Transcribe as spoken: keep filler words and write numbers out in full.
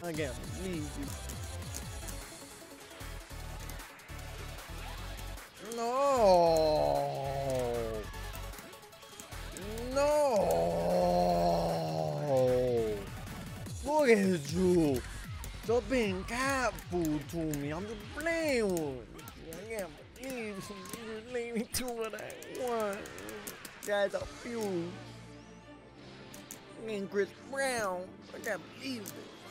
I can't believe you. No. No. Look at you. Stop being careful to me. I'm just playing with you. I can't believe you leave me to what I want. Guys, I feel me and Chris Brown. I can't believe it.